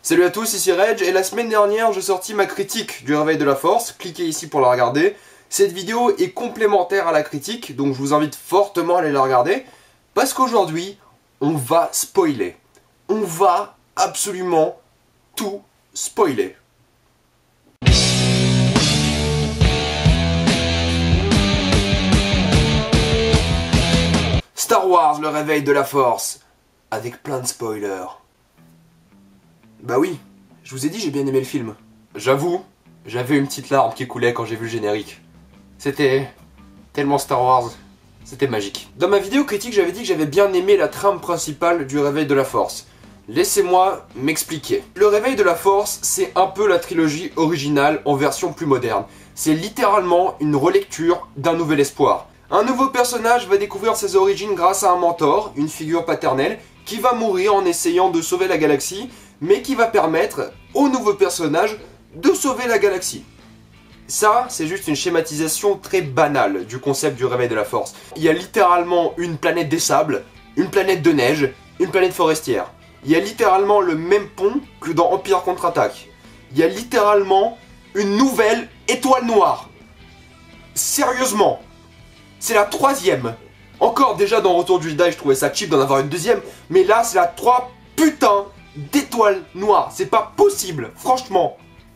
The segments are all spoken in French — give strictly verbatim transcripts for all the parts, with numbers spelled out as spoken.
Salut à tous, ici Reg, et la semaine dernière j'ai sorti ma critique du Réveil de la Force, cliquez ici pour la regarder. Cette vidéo est complémentaire à la critique, donc je vous invite fortement à aller la regarder, parce qu'aujourd'hui, on va spoiler. On va absolument tout spoiler. Star Wars, le Réveil de la Force, avec plein de spoilers. Bah oui, je vous ai dit j'ai bien aimé le film. J'avoue, j'avais une petite larme qui coulait quand j'ai vu le générique. C'était tellement Star Wars, c'était magique. Dans ma vidéo critique, j'avais dit que j'avais bien aimé la trame principale du Réveil de la Force. Laissez-moi m'expliquer. Le Réveil de la Force, c'est un peu la trilogie originale en version plus moderne. C'est littéralement une relecture d'un nouvel espoir. Un nouveau personnage va découvrir ses origines grâce à un mentor, une figure paternelle, qui va mourir en essayant de sauver la galaxie, mais qui va permettre au nouveau personnage de sauver la galaxie. Ça, c'est juste une schématisation très banale du concept du Réveil de la Force. Il y a littéralement une planète des sables, une planète de neige, une planète forestière. Il y a littéralement le même pont que dans Empire contre-attaque. Il y a littéralement une nouvelle étoile noire. Sérieusement, c'est la troisième. Encore déjà dans Retour du Jedi, je trouvais ça cheap d'en avoir une deuxième, mais là c'est la trois putains d'étoiles noires. C'est pas possible, franchement.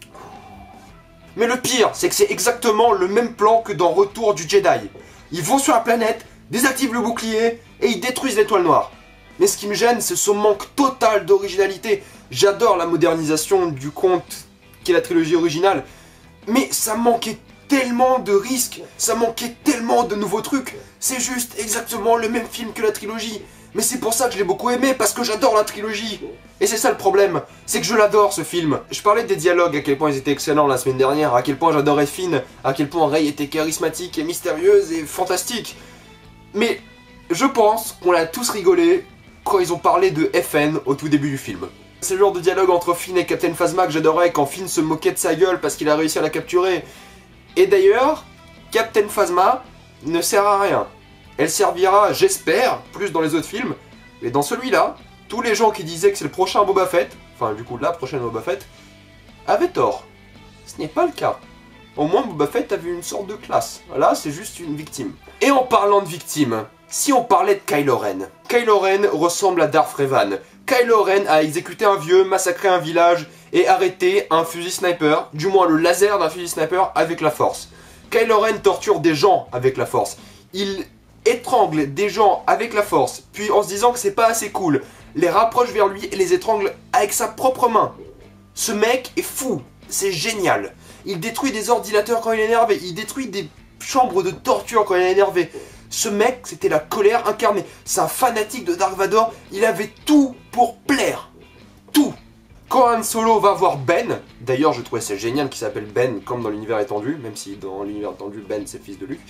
Mais le pire, c'est que c'est exactement le même plan que dans Retour du Jedi. Ils vont sur la planète, désactivent le bouclier et ils détruisent l'étoile noire. Mais ce qui me gêne, c'est ce manque total d'originalité. J'adore la modernisation du conte qui est la trilogie originale, mais ça manquait tellement de risques, ça manquait tellement de nouveaux trucs. C'est juste exactement le même film que la trilogie. Mais c'est pour ça que je l'ai beaucoup aimé, parce que j'adore la trilogie. Et c'est ça le problème, c'est que je l'adore ce film. Je parlais des dialogues, à quel point ils étaient excellents la semaine dernière, à quel point j'adorais Finn, à quel point Rey était charismatique et mystérieuse et fantastique. Mais je pense qu'on a tous rigolé quand ils ont parlé de F N au tout début du film. C'est le genre de dialogue entre Finn et Captain Phasma que j'adorais quand Finn se moquait de sa gueule parce qu'il a réussi à la capturer. Et d'ailleurs, Captain Phasma ne sert à rien. Elle servira, j'espère, plus dans les autres films, mais dans celui-là, tous les gens qui disaient que c'est le prochain Boba Fett, enfin du coup la prochaine Boba Fett, avaient tort. Ce n'est pas le cas. Au moins Boba Fett avait une sorte de classe. Là, c'est juste une victime. Et en parlant de victime, si on parlait de Kylo Ren, Kylo Ren ressemble à Darth Revan. Kylo Ren a exécuté un vieux, massacré un village et arrêté un fusil sniper, du moins le laser d'un fusil sniper avec la force. Kylo Ren torture des gens avec la force. Il étrangle des gens avec la force, puis en se disant que c'est pas assez cool, les rapproche vers lui et les étrangle avec sa propre main. Ce mec est fou, c'est génial. Il détruit des ordinateurs quand il est énervé, il détruit des chambres de torture quand il est énervé. Ce mec, c'était la colère incarnée. C'est un fanatique de Dark Vador, il avait tout pour plaire. Tout. Quand Han Solo va voir Ben, d'ailleurs je trouvais ça génial qu'il s'appelle Ben comme dans l'univers étendu, même si dans l'univers étendu Ben c'est le fils de Luke.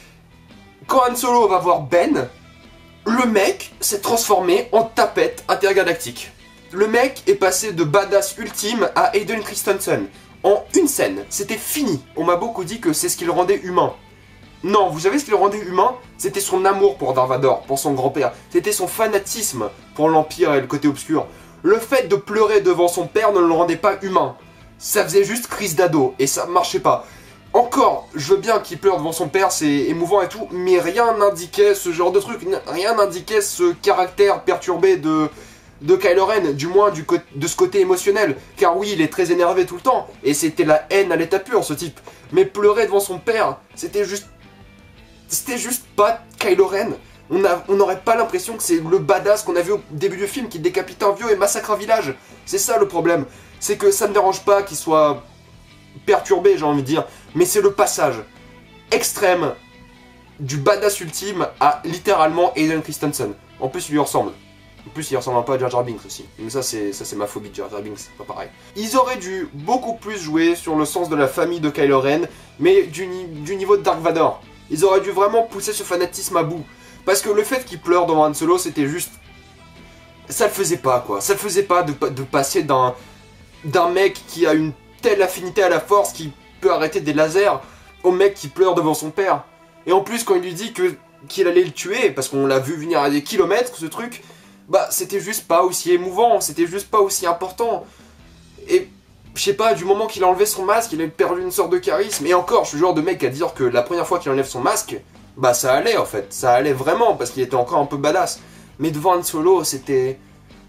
Quand Han Solo va voir Ben, le mec s'est transformé en tapette intergalactique. Le mec est passé de badass ultime à Hayden Christensen. En une scène, c'était fini. On m'a beaucoup dit que c'est ce qui le rendait humain. Non, vous savez ce qui le rendait humain? C'était son amour pour Darth Vador, pour son grand-père. C'était son fanatisme pour l'Empire et le côté obscur. Le fait de pleurer devant son père ne le rendait pas humain. Ça faisait juste crise d'ado, et ça marchait pas. Encore, je veux bien qu'il pleure devant son père, c'est émouvant et tout, mais rien n'indiquait ce genre de truc, rien n'indiquait ce caractère perturbé de, de Kylo Ren, du moins du de ce côté émotionnel. Car oui, il est très énervé tout le temps, et c'était la haine à l'état pur, ce type. Mais pleurer devant son père, c'était juste... C'était juste pas Kylo Ren. On n'aurait pas l'impression que c'est le badass qu'on a vu au début du film qui décapite un vieux et massacre un village. C'est ça le problème, c'est que ça ne dérange pas qu'il soit... perturbé, j'ai envie de dire, mais c'est le passage extrême du badass ultime à littéralement Hayden Christensen. En plus, il lui ressemble. En plus, il ressemble un peu à Jar Jar Binks aussi. Mais ça, c'est ça c'est ma phobie de Jar Jar Binks, c'est pas pareil. Ils auraient dû beaucoup plus jouer sur le sens de la famille de Kylo Ren, mais du, du niveau de Dark Vador. Ils auraient dû vraiment pousser ce fanatisme à bout. Parce que le fait qu'il pleure devant Han Solo, c'était juste... Ça le faisait pas, quoi. Ça le faisait pas de, de passer d'un d'un mec qui a une telle affinité à la force qui peut arrêter des lasers au mec qui pleure devant son père. Et en plus quand il lui dit que qu'il allait le tuer, parce qu'on l'a vu venir à des kilomètres ce truc, bah c'était juste pas aussi émouvant, c'était juste pas aussi important. Et je sais pas, du moment qu'il a enlevé son masque, il a perdu une sorte de charisme. Et encore, je suis le genre de mec à dire que la première fois qu'il enlève son masque, bah ça allait en fait, ça allait vraiment, parce qu'il était encore un peu badass. Mais devant Han Solo, c'était...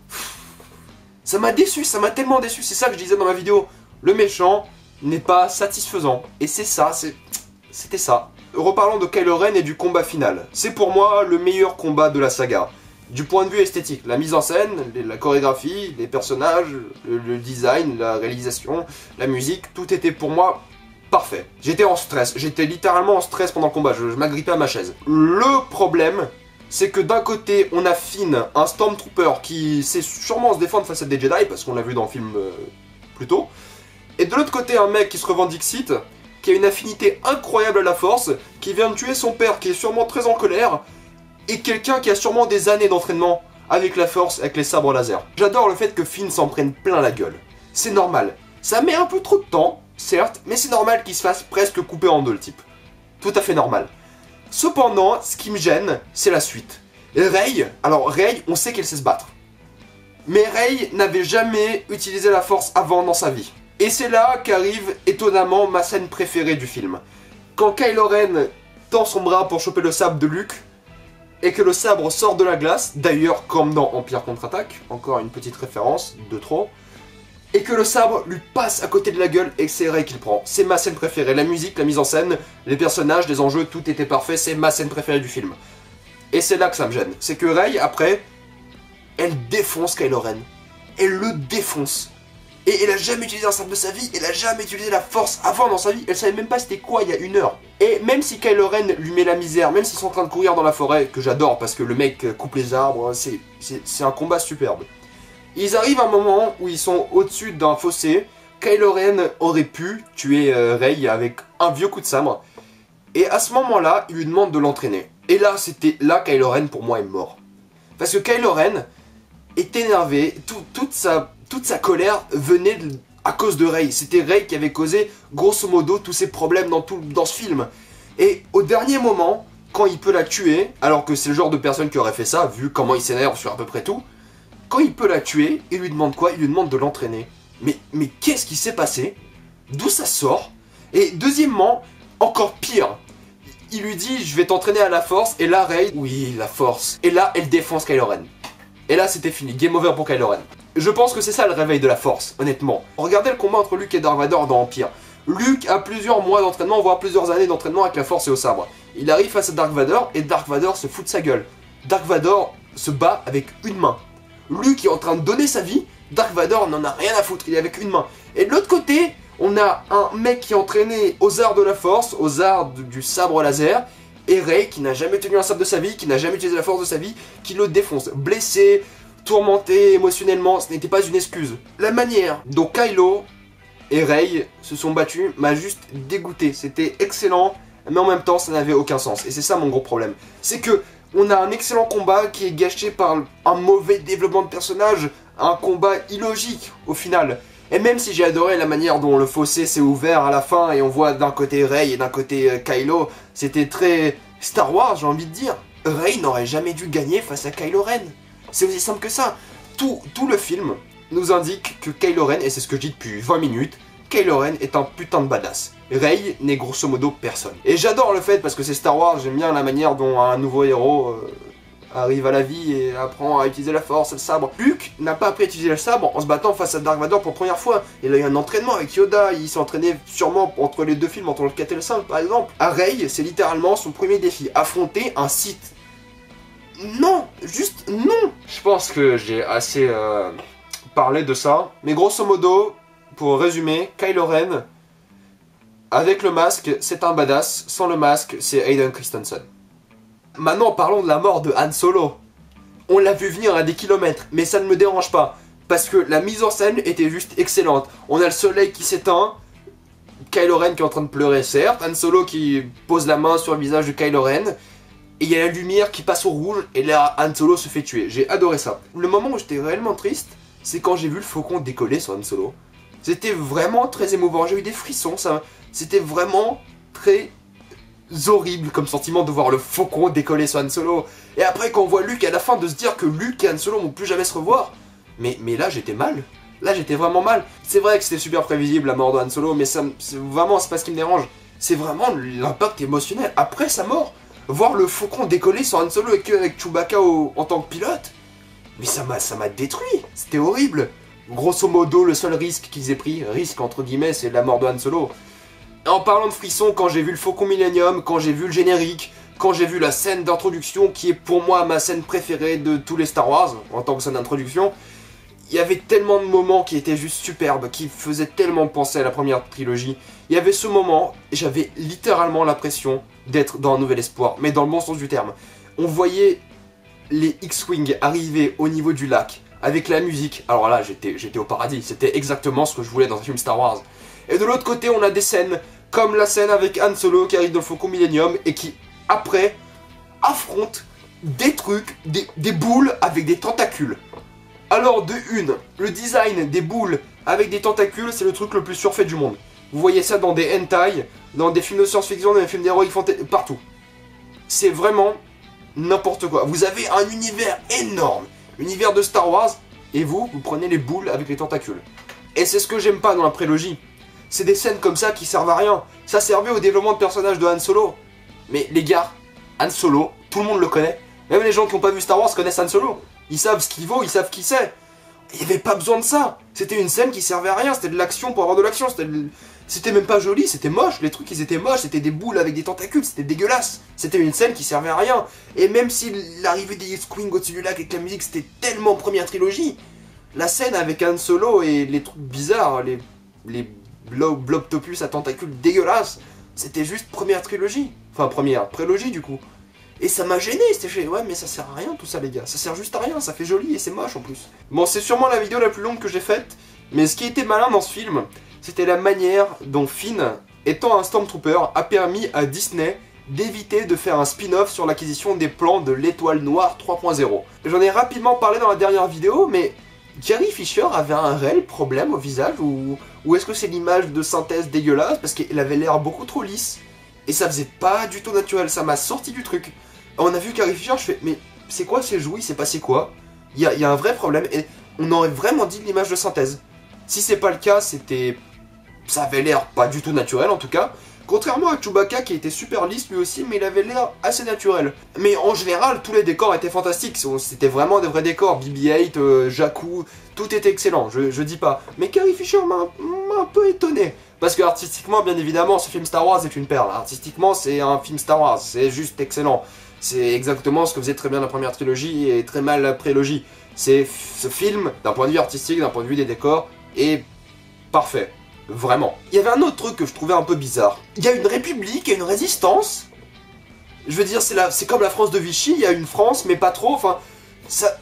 Ça m'a déçu, ça m'a tellement déçu, c'est ça que je disais dans ma vidéo. Le méchant n'est pas satisfaisant. Et c'est ça, c'était ça. Reparlons de Kylo Ren et du combat final. C'est pour moi le meilleur combat de la saga. Du point de vue esthétique, la mise en scène, la chorégraphie, les personnages, le, le design, la réalisation, la musique, tout était pour moi parfait. J'étais en stress, j'étais littéralement en stress pendant le combat, je, je m'agrippais à ma chaise. Le problème, c'est que d'un côté, on a Finn, un Stormtrooper qui sait sûrement se défendre face à des Jedi, parce qu'on l'a vu dans le film euh, plus tôt. Et de l'autre côté, un mec qui se revendique Sith, qui a une affinité incroyable à la Force, qui vient de tuer son père, qui est sûrement très en colère, et quelqu'un qui a sûrement des années d'entraînement avec la Force, avec les sabres laser. J'adore le fait que Finn s'en prenne plein la gueule. C'est normal. Ça met un peu trop de temps, certes, mais c'est normal qu'il se fasse presque couper en deux le type. Tout à fait normal. Cependant, ce qui me gêne, c'est la suite. Rey, alors Rey, on sait qu'elle sait se battre. Mais Rey n'avait jamais utilisé la Force avant dans sa vie. Et c'est là qu'arrive étonnamment ma scène préférée du film. Quand Kylo Ren tend son bras pour choper le sabre de Luke, et que le sabre sort de la glace, d'ailleurs comme dans Empire contre-attaque, encore une petite référence de trop, et que le sabre lui passe à côté de la gueule et c'est Rey qui le prend. C'est ma scène préférée, la musique, la mise en scène, les personnages, les enjeux, tout était parfait, c'est ma scène préférée du film. Et c'est là que ça me gêne, c'est que Rey, après, elle défonce Kylo Ren. Elle le défonce. Et elle a jamais utilisé un sabre de sa vie, elle a jamais utilisé la Force avant dans sa vie, elle savait même pas c'était quoi il y a une heure. Et même si Kylo Ren lui met la misère, même s'ils sont en train de courir dans la forêt, que j'adore parce que le mec coupe les arbres, c'est un combat superbe. Ils arrivent à un moment où ils sont au-dessus d'un fossé, Kylo Ren aurait pu tuer euh, Rey avec un vieux coup de sabre, et à ce moment-là, il lui demande de l'entraîner. Et là, c'était là Kylo Ren pour moi est mort. Parce que Kylo Ren est énervé, tout, toute sa... Toute sa colère venait de, à cause de Rey. C'était Rey qui avait causé, grosso modo, tous ces problèmes dans, tout, dans ce film. Et au dernier moment, quand il peut la tuer, alors que c'est le genre de personne qui aurait fait ça, vu comment il s'énerve sur à peu près tout, quand il peut la tuer, il lui demande quoi? Il lui demande de l'entraîner. Mais, mais qu'est-ce qui s'est passé? D'où ça sort? Et deuxièmement, encore pire, il lui dit, je vais t'entraîner à la Force, et là, Rey, oui, la Force. Et là, elle défonce Kylo Ren. Et là, c'était fini, game over pour Kylo Ren. Je pense que c'est ça le réveil de la Force, honnêtement. Regardez le combat entre Luke et Dark Vador dans Empire. Luke a plusieurs mois d'entraînement, voire plusieurs années d'entraînement avec la Force et au sabre. Il arrive face à Dark Vador et Dark Vador se fout de sa gueule. Dark Vador se bat avec une main. Luke est en train de donner sa vie, Dark Vador n'en a rien à foutre, il est avec une main. Et de l'autre côté, on a un mec qui est entraîné aux arts de la Force, aux arts du sabre laser, et Rey qui n'a jamais tenu un sabre de sa vie, qui n'a jamais utilisé la Force de sa vie, qui le défonce. Blessé, tourmenté émotionnellement, ce n'était pas une excuse. La manière dont Kylo et Rey se sont battus m'a juste dégoûté. C'était excellent, mais en même temps ça n'avait aucun sens. Et c'est ça mon gros problème. C'est que on a un excellent combat qui est gâché par un mauvais développement de personnage, un combat illogique au final. Et même si j'ai adoré la manière dont le fossé s'est ouvert à la fin et on voit d'un côté Rey et d'un côté Kylo, c'était très Star Wars j'ai envie de dire. Rey n'aurait jamais dû gagner face à Kylo Ren. C'est aussi simple que ça. Tout, tout le film nous indique que Kylo Ren, et c'est ce que je dis depuis vingt minutes, Kylo Ren est un putain de badass. Rey n'est grosso modo personne. Et j'adore le fait, parce que c'est Star Wars, j'aime bien la manière dont un nouveau héros euh, arrive à la vie et apprend à utiliser la Force et le sabre. Luke n'a pas appris à utiliser le sabre en se battant face à Dark Vador pour la première fois. Il a eu un entraînement avec Yoda, il s'est entraîné sûrement entre les deux films, entre le quatre et le cinq par exemple. À Rey, c'est littéralement son premier défi, affronter un Sith. Non, juste non. Je pense que j'ai assez euh, parlé de ça. Mais grosso modo, pour résumer, Kylo Ren, avec le masque, c'est un badass. Sans le masque, c'est Hayden Christensen. Maintenant, parlons de la mort de Han Solo. On l'a vu venir à des kilomètres, mais ça ne me dérange pas. Parce que la mise en scène était juste excellente. On a le soleil qui s'éteint, Kylo Ren qui est en train de pleurer, certes. Han Solo qui pose la main sur le visage de Kylo Ren. Et il y a la lumière qui passe au rouge, et là, Han Solo se fait tuer. J'ai adoré ça. Le moment où j'étais réellement triste, c'est quand j'ai vu le faucon décoller sur Han Solo. C'était vraiment très émouvant, j'ai eu des frissons, ça. C'était vraiment très horrible comme sentiment de voir le faucon décoller sur Han Solo. Et après, quand on voit Luke à la fin, de se dire que Luke et Han Solo vont plus jamais se revoir. Mais, mais là, j'étais mal. Là j'étais vraiment mal. C'est vrai que c'était super prévisible la mort de Han Solo, mais ça, c'est vraiment c'est pas ce qui me dérange. C'est vraiment l'impact émotionnel après sa mort. Voir le faucon décoller sur Han Solo et que avec Chewbacca au, en tant que pilote. Mais ça m'a ça m'a détruit. C'était horrible. Grosso modo, le seul risque qu'ils aient pris, risque entre guillemets, c'est la mort de Han Solo. En parlant de frissons, quand j'ai vu le Faucon Millenium, quand j'ai vu le générique, quand j'ai vu la scène d'introduction, qui est pour moi ma scène préférée de tous les Star Wars, en tant que scène d'introduction, il y avait tellement de moments qui étaient juste superbes, qui faisaient tellement penser à la première trilogie. Il y avait ce moment, j'avais littéralement l'impression d'être dans Un Nouvel Espoir, mais dans le bon sens du terme. On voyait les X-Wing arriver au niveau du lac, avec la musique. Alors là, j'étais j'étais au paradis, c'était exactement ce que je voulais dans un film Star Wars. Et de l'autre côté, on a des scènes, comme la scène avec Han Solo qui arrive dans le Faucon Millenium, et qui, après, affronte des trucs, des, des boules avec des tentacules. Alors, de une, le design des boules avec des tentacules, c'est le truc le plus surfait du monde. Vous voyez ça dans des hentai, dans des films de science-fiction, dans des films d'heroic fantasy, partout. C'est vraiment n'importe quoi. Vous avez un univers énorme, l'univers de Star Wars, et vous, vous prenez les boules avec les tentacules. Et c'est ce que j'aime pas dans la prélogie. C'est des scènes comme ça qui servent à rien. Ça servait au développement de personnage de Han Solo. Mais les gars, Han Solo, tout le monde le connaît. Même les gens qui n'ont pas vu Star Wars connaissent Han Solo. Ils savent ce qu'il vaut, ils savent qui c'est. Il n'y avait pas besoin de ça. C'était une scène qui servait à rien. C'était de l'action pour avoir de l'action. C'était de... c'était même pas joli, c'était moche. Les trucs, ils étaient moches. C'était des boules avec des tentacules. C'était dégueulasse. C'était une scène qui servait à rien. Et même si l'arrivée des X-Wing au-dessus du lac avec la musique, c'était tellement première trilogie. La scène avec Han Solo et les trucs bizarres, les, les blob blobtopus à tentacules dégueulasses, c'était juste première trilogie. Enfin, première prélogie du coup. Et ça m'a gêné, c'était fait, ouais mais ça sert à rien tout ça les gars, ça sert juste à rien, ça fait joli et c'est moche en plus. Bon, c'est sûrement la vidéo la plus longue que j'ai faite, mais ce qui était malin dans ce film, c'était la manière dont Finn, étant un Stormtrooper, a permis à Disney d'éviter de faire un spin-off sur l'acquisition des plans de l'Étoile Noire trois point zéro. J'en ai rapidement parlé dans la dernière vidéo, mais Carrie Fisher avait un réel problème au visage, ou, ou est-ce que c'est l'image de synthèse dégueulasse, parce qu'elle avait l'air beaucoup trop lisse, et ça faisait pas du tout naturel, ça m'a sorti du truc. On a vu Carrie Fisher, je fais, mais c'est quoi ces joues, il s'est passé quoi? Il y a, y a un vrai problème, et on aurait vraiment dit de l'image de synthèse. Si c'est pas le cas, c'était... ça avait l'air pas du tout naturel en tout cas. Contrairement à Chewbacca qui était super lisse lui aussi, mais il avait l'air assez naturel. Mais en général, tous les décors étaient fantastiques, c'était vraiment des vrais décors. B B huit, euh, Jakku, tout était excellent, je, je dis pas. Mais Carrie Fisher m'a un peu étonné. Parce que artistiquement, bien évidemment, ce film Star Wars est une perle. Artistiquement, c'est un film Star Wars, c'est juste excellent. C'est exactement ce que faisait très bien la première trilogie et très mal la prélogie. C'est ce film, d'un point de vue artistique, d'un point de vue des décors, est parfait. Vraiment. Il y avait un autre truc que je trouvais un peu bizarre. Il y a une république et une résistance. Je veux dire, c'est comme la France de Vichy, il y a une France, mais pas trop, enfin... ça...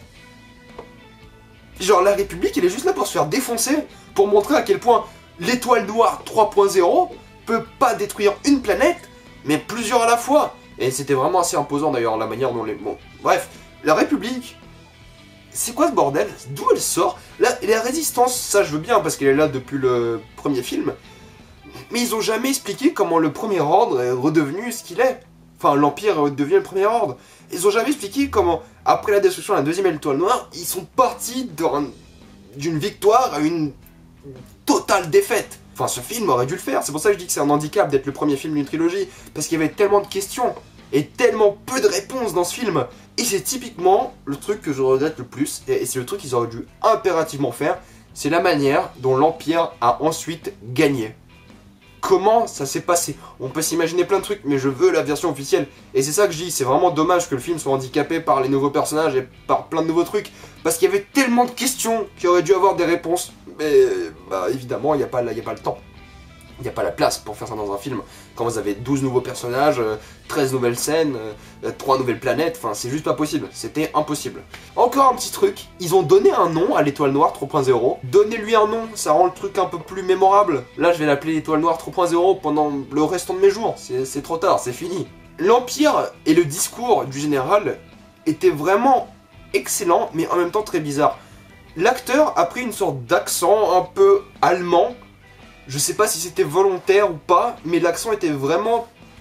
Genre, la république, elle est juste là pour se faire défoncer, pour montrer à quel point l'étoile noire trois point zéro peut pas détruire une planète, mais plusieurs à la fois. Et c'était vraiment assez imposant d'ailleurs, la manière dont les... Bon, bref, la république... C'est quoi ce bordel? D'où elle sort? Là, la résistance, ça je veux bien parce qu'elle est là depuis le premier film. Mais ils ont jamais expliqué comment le premier ordre est redevenu ce qu'il est. Enfin, l'Empire devient le premier ordre. Ils ont jamais expliqué comment, après la destruction de la deuxième étoile noire, ils sont partis d'une victoire à une totale défaite. Enfin, ce film aurait dû le faire. C'est pour ça que je dis que c'est un handicap d'être le premier film d'une trilogie. Parce qu'il y avait tellement de questions et tellement peu de réponses dans ce film. Et c'est typiquement le truc que je regrette le plus, et c'est le truc qu'ils auraient dû impérativement faire, c'est la manière dont l'Empire a ensuite gagné. Comment ça s'est passé? On peut s'imaginer plein de trucs, mais je veux la version officielle. Et c'est ça que je dis, c'est vraiment dommage que le film soit handicapé par les nouveaux personnages et par plein de nouveaux trucs, parce qu'il y avait tellement de questions qui auraient dû avoir des réponses, mais bah évidemment, il n'y a, a pas le temps. Il n'y a pas la place pour faire ça dans un film. Quand vous avez douze nouveaux personnages, treize nouvelles scènes, trois nouvelles planètes, enfin c'est juste pas possible, c'était impossible. Encore un petit truc, ils ont donné un nom à l'étoile noire trois point zéro. Donnez-lui un nom, ça rend le truc un peu plus mémorable. Là je vais l'appeler l'étoile noire trois point zéro pendant le restant de mes jours, c'est trop tard, c'est fini. L'Empire et le discours du général étaient vraiment excellents, mais en même temps très bizarres. L'acteur a pris une sorte d'accent un peu allemand. Je sais pas si c'était volontaire ou pas, mais l'accent était vraiment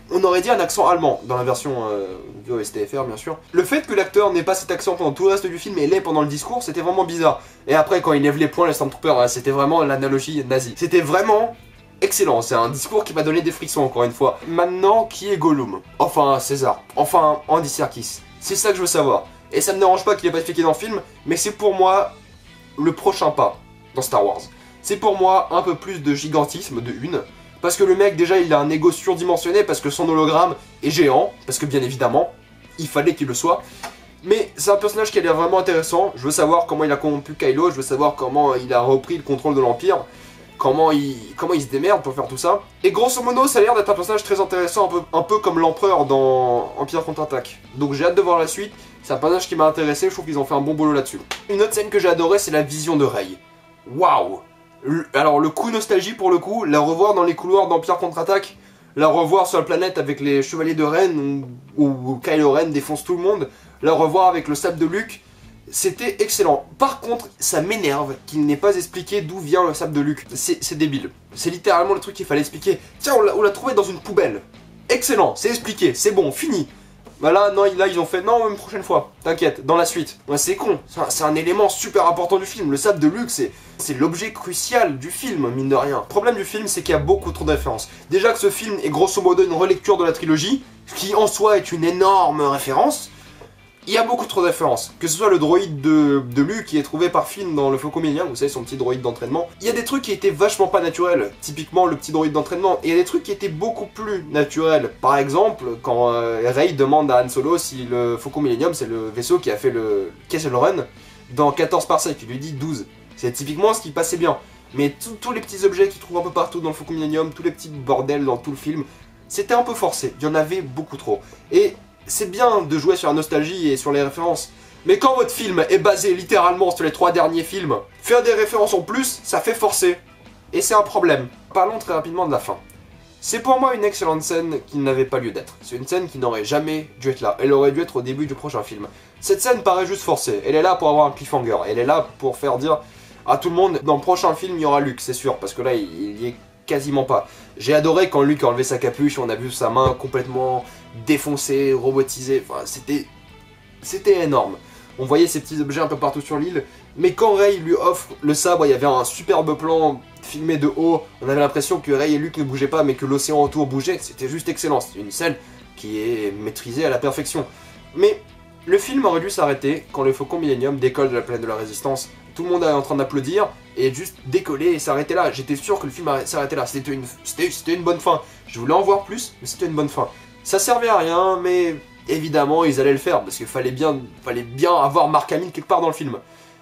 On aurait dit un accent allemand, dans la version euh, V O S T F R bien sûr. Le fait que l'acteur n'ait pas cet accent pendant tout le reste du film et l'ait pendant le discours, c'était vraiment bizarre. Et après quand il lève les poings, les Stormtroopers, hein, c'était vraiment l'analogie nazie. C'était vraiment excellent, c'est un discours qui m'a donné des frissons encore une fois. Maintenant, qui est Gollum? Enfin César, enfin Andy Serkis. C'est ça que je veux savoir. Et ça me dérange pas qu'il ait pas expliqué dans le film, mais c'est pour moi le prochain pas dans Star Wars. C'est pour moi un peu plus de gigantisme, de une. Parce que le mec, déjà, il a un ego surdimensionné, parce que son hologramme est géant, parce que bien évidemment, il fallait qu'il le soit. Mais c'est un personnage qui a l'air vraiment intéressant. Je veux savoir comment il a corrompu Kylo, je veux savoir comment il a repris le contrôle de l'Empire, comment il, comment il se démerde pour faire tout ça. Et grosso modo, ça a l'air d'être un personnage très intéressant, un peu, un peu comme l'Empereur dans Empire contre-attaque. Donc j'ai hâte de voir la suite, c'est un personnage qui m'a intéressé, je trouve qu'ils ont fait un bon boulot là-dessus. Une autre scène que j'ai adorée, c'est la vision de Rey. Waouh! Alors le coup nostalgie pour le coup, la revoir dans les couloirs d'Empire contre-attaque, la revoir sur la planète avec les chevaliers de Ren où, où Kylo Ren défonce tout le monde, la revoir avec le sable de Luke, c'était excellent. Par contre, ça m'énerve qu'il n'ait pas expliqué d'où vient le sable de Luke. C'est débile. C'est littéralement le truc qu'il fallait expliquer. Tiens, on l'a trouvé dans une poubelle. Excellent, c'est expliqué, c'est bon, fini. Bah là, non, là, ils ont fait, non, une prochaine fois, t'inquiète, dans la suite. Ouais, c'est con, c'est un, un élément super important du film. Le sable de Luke, c'est l'objet crucial du film, mine de rien. Le problème du film, c'est qu'il y a beaucoup trop de références. Déjà que ce film est grosso modo une relecture de la trilogie, qui en soi est une énorme référence, il y a beaucoup trop de références. Que ce soit le droïde de, de Luke qui est trouvé par Finn dans le Faucon Millenium, vous savez, son petit droïde d'entraînement. Il y a des trucs qui étaient vachement pas naturels, typiquement le petit droïde d'entraînement. Et il y a des trucs qui étaient beaucoup plus naturels. Par exemple, quand euh, Rey demande à Han Solo si le Faucon Millenium, c'est le vaisseau qui a fait le Kessel Run dans quatorze parsecs, il lui dit douze. C'est typiquement ce qui passait bien. Mais tous les petits objets qu'il trouve un peu partout dans le Faucon Millenium, tous les petits bordels dans tout le film, c'était un peu forcé. Il y en avait beaucoup trop. Et c'est bien de jouer sur la nostalgie et sur les références, mais quand votre film est basé littéralement sur les trois derniers films, faire des références en plus, ça fait forcer. Et c'est un problème. Parlons très rapidement de la fin. C'est pour moi une excellente scène qui n'avait pas lieu d'être. C'est une scène qui n'aurait jamais dû être là. Elle aurait dû être au début du prochain film. Cette scène paraît juste forcée. Elle est là pour avoir un cliffhanger. Elle est là pour faire dire à tout le monde, dans le prochain film, il y aura Luke, c'est sûr, parce que là, il y est quasiment pas. J'ai adoré quand Luke a enlevé sa capuche, on a vu sa main complètement défoncée, robotisée, enfin c'était c'était énorme. On voyait ces petits objets un peu partout sur l'île, mais quand Rey lui offre le sabre, il y avait un superbe plan filmé de haut, on avait l'impression que Rey et Luke ne bougeaient pas, mais que l'océan autour bougeait, c'était juste excellent, c'était une scène qui est maîtrisée à la perfection. Mais le film aurait dû s'arrêter quand le Faucon Millenium décolle de la planète de la Résistance. Tout le monde est en train d'applaudir et juste décoller et s'arrêter là. J'étais sûr que le film s'arrêtait là. C'était une, une bonne fin. Je voulais en voir plus, mais c'était une bonne fin. Ça servait à rien, mais évidemment ils allaient le faire parce qu'il fallait bien, fallait bien avoir Mark Hamill quelque part dans le film.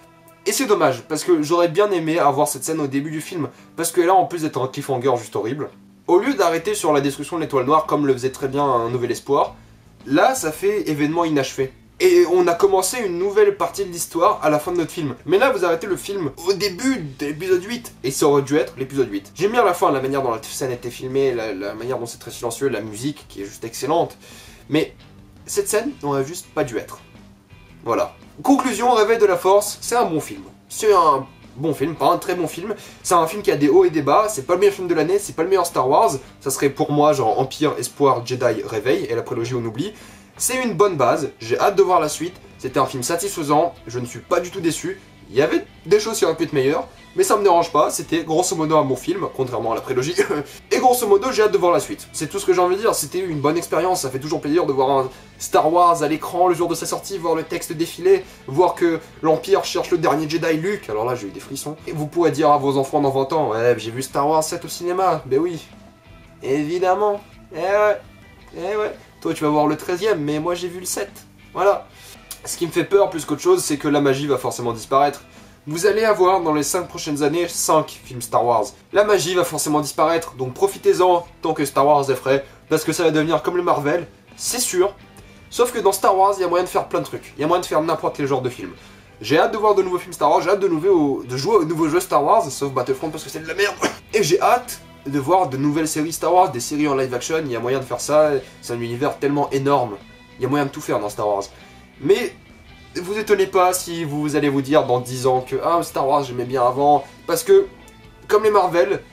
Et c'est dommage parce que j'aurais bien aimé avoir cette scène au début du film parce que là, en plus d'être un cliffhanger juste horrible, au lieu d'arrêter sur la destruction de l'étoile noire comme le faisait très bien Un Nouvel Espoir, là ça fait événement inachevé. Et on a commencé une nouvelle partie de l'histoire à la fin de notre film. Mais là, vous arrêtez le film au début de l'épisode huit. Et ça aurait dû être l'épisode huit. J'aime bien à la fin la manière dont la scène a été filmée, la, la manière dont c'est très silencieux, la musique qui est juste excellente. Mais cette scène n'aurait juste pas dû être. Voilà. Conclusion, Réveil de la Force, c'est un bon film. C'est un bon film, pas un très bon film. C'est un film qui a des hauts et des bas. C'est pas le meilleur film de l'année, c'est pas le meilleur Star Wars. Ça serait pour moi genre Empire, Espoir, Jedi, Réveil et la prélogie on oublie. C'est une bonne base, j'ai hâte de voir la suite, c'était un film satisfaisant, je ne suis pas du tout déçu, il y avait des choses qui auraient pu être meilleures, mais ça me dérange pas, c'était grosso modo un bon film, contrairement à la prélogie, et grosso modo j'ai hâte de voir la suite. C'est tout ce que j'ai envie de dire, c'était une bonne expérience, ça fait toujours plaisir de voir un Star Wars à l'écran le jour de sa sortie, voir le texte défiler, voir que l'Empire cherche le dernier Jedi Luke, alors là j'ai eu des frissons. Et vous pourrez dire à vos enfants dans vingt ans, ouais j'ai vu Star Wars sept au cinéma, ben oui, évidemment, eh ouais, eh ouais. Toi tu vas voir le treizième, mais moi j'ai vu le sept. Voilà. Ce qui me fait peur plus qu'autre chose, c'est que la magie va forcément disparaître. Vous allez avoir dans les cinq prochaines années cinq films Star Wars. La magie va forcément disparaître, donc profitez-en tant que Star Wars est frais, parce que ça va devenir comme le Marvel, c'est sûr. Sauf que dans Star Wars, il y a moyen de faire plein de trucs. Il y a moyen de faire n'importe quel genre de film. J'ai hâte de voir de nouveaux films Star Wars, j'ai hâte de, nouveau, de jouer aux nouveaux jeux Star Wars, sauf Battlefront parce que c'est de la merde. Et j'ai hâte de voir de nouvelles séries Star Wars, des séries en live action, il y a moyen de faire ça, c'est un univers tellement énorme, il y a moyen de tout faire dans Star Wars. Mais vous étonnez pas si vous allez vous dire dans dix ans que ah Star Wars j'aimais bien avant, parce que comme les Marvel,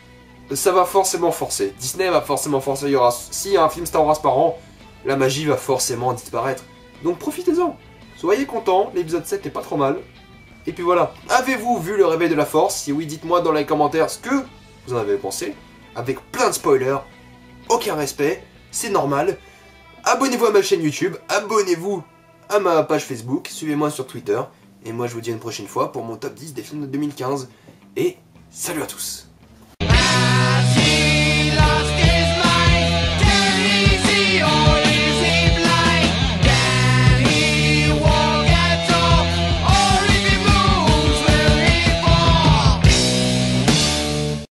ça va forcément forcer. Disney va forcément forcer. Il y aura, s'il y a un film Star Wars par an, la magie va forcément disparaître. Donc profitez-en. Soyez contents, l'épisode sept est pas trop mal. Et puis voilà. Avez-vous vu le réveil de la force? Si oui, dites-moi dans les commentaires ce que vous en avez pensé. Avec plein de spoilers. Aucun respect. C'est normal. Abonnez-vous à ma chaîne YouTube. Abonnez-vous à ma page Facebook. Suivez-moi sur Twitter. Et moi je vous dis à une prochaine fois pour mon top dix des films de deux mille quinze. Et salut à tous.